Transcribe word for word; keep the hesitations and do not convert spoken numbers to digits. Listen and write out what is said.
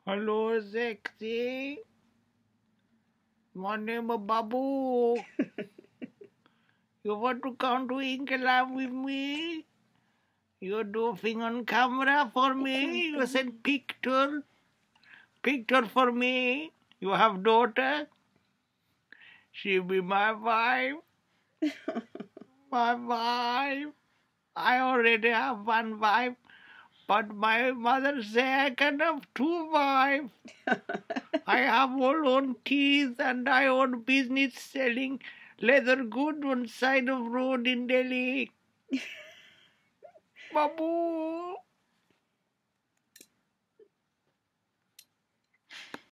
Hello, sexy. My name is Babu. You want to come to England with me? You do thing on camera for me. You send picture. Picture for me. You have daughter. She be my wife. My wife. I already have one wife. But my mother say I can have two wives. I have all own teeth and I own business selling leather goods on side of road in Delhi. Babu.